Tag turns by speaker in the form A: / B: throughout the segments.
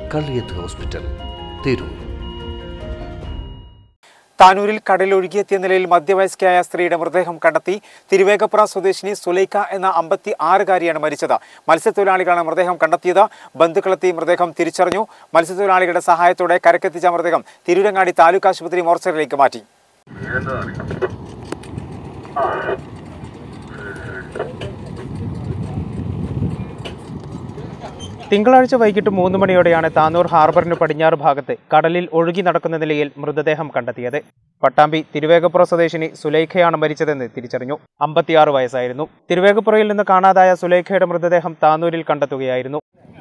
A: Kalliyath hospital, Tirur.
B: താനൂരിൽ കടലൊഴുകിയെത്തിയ നിലയിൽ മധ്യവയസ്കയായ സ്ത്രീയുടെ മൃതദേഹം കണ്ടെത്തി. തിരുവേഗപ്പുറ സ്വദേശിനി സുലൈഖ എന്ന 56-കാരിയാണ് മരിച്ചത്. മത്സ്യത്തൊഴിലാളികളാണ് മൃതദേഹം കണ്ടെത്തിയത്. ബന്ധുക്കളെത്തി മൃതദേഹം തിരിച്ചറിഞ്ഞു. മത്സ്യത്തൊഴിലാളികളുടെ സഹായത്തോടെ കരക്കെത്തിച്ച മൃതദേഹം തിരൂരങ്ങാടി താലൂക്ക് ആശുപത്രി മോർച്ചറിയിലേക്ക് മാറ്റി. തിങ്കളാഴ്ച വൈകിട്ട് 3 മണിയോടെയാണ് താനൂർ ഹാർബറിന് പടിഞ്ഞാറ് ഭാഗത്ത് കടലിൽ ഒഴുകി നടക്കുന്ന നിലയിൽ മൃതദേഹം കണ്ടെത്തിയത്. പട്ടാമ്പി തിരുവേഗപ്പുറ സ്വദേശിനി സുലൈഖയാണ് മരിച്ചതെന്ന് തിരിച്ചറിഞ്ഞു. 56 വയസ്സായിരുന്നു. തിരുവേഗപ്പുറയിൽ നിന്ന് കാണാതായ സുലൈഖയുടെ മൃതദേഹം താനൂരിൽ കണ്ടെത്തുകയായിരുന്നു.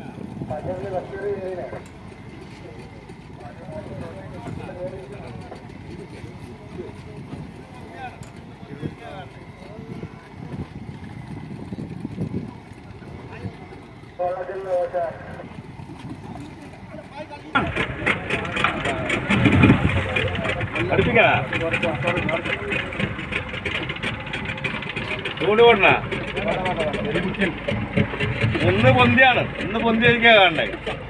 C: ഒന്ന് പൊന്തിയാണ്, ഇന്ന് പൊന്തിയൊക്കെ കാണണ്ടേ.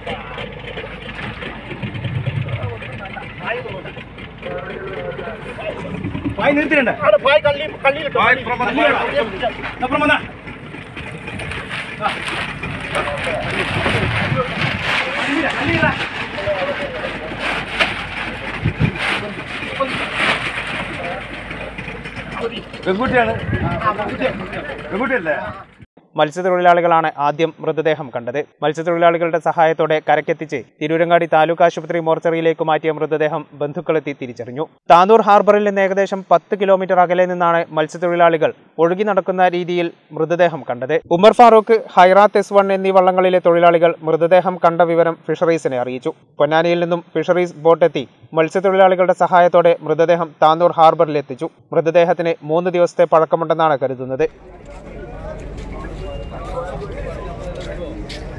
C: പെൺകുട്ടിയല്ലേ?
B: മത്സ്യത്തൊഴിലാളികളാണ് ആദ്യം മൃതദേഹം കണ്ടത്. മത്സ്യത്തൊഴിലാളികളുടെ സഹായത്തോടെ കരക്കെത്തിച്ച് തിരൂരങ്ങാടി താലൂക്ക് ആശുപത്രി മോർച്ചറിയിലേക്ക് മാറ്റിയ മൃതദേഹം ബന്ധുക്കളെത്തി തിരിച്ചറിഞ്ഞു. താനൂർ ഹാർബറിൽ നിന്ന് ഏകദേശം 10 കിലോമീറ്റർ അകലെ നിന്നാണ് മത്സ്യത്തൊഴിലാളികൾ ഒഴുകി നടക്കുന്ന രീതിയിൽ മൃതദേഹം കണ്ടത്. ഉമർ ഫാറൂഖ്, ഹൈറാത്ത് S1 എന്നീ വള്ളങ്ങളിലെ തൊഴിലാളികൾ മൃതദേഹം കണ്ട വിവരം ഫിഷറീസിനെ അറിയിച്ചു. പൊന്നാനിയിൽ നിന്നും ഫിഷറീസ് ബോട്ടെത്തി മത്സ്യത്തൊഴിലാളികളുടെ സഹായത്തോടെ മൃതദേഹം താനൂർ ഹാർബറിലെത്തിച്ചു. മൃതദേഹത്തിന് 3 ദിവസത്തെ പഴക്കമുണ്ടെന്നാണ് കരുതുന്നത്.